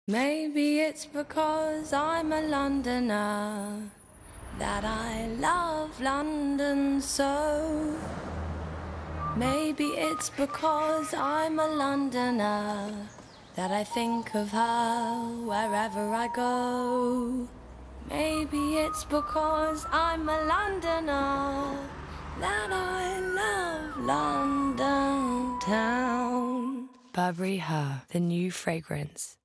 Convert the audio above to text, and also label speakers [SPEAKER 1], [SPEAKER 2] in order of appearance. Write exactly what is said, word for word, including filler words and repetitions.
[SPEAKER 1] Maybe it's because I'm a Londoner that I love London so. Maybe it's because I'm a Londoner that I think of her wherever I go. Maybe it's because I'm a Londoner that I love London town. Burberry Her, the new fragrance.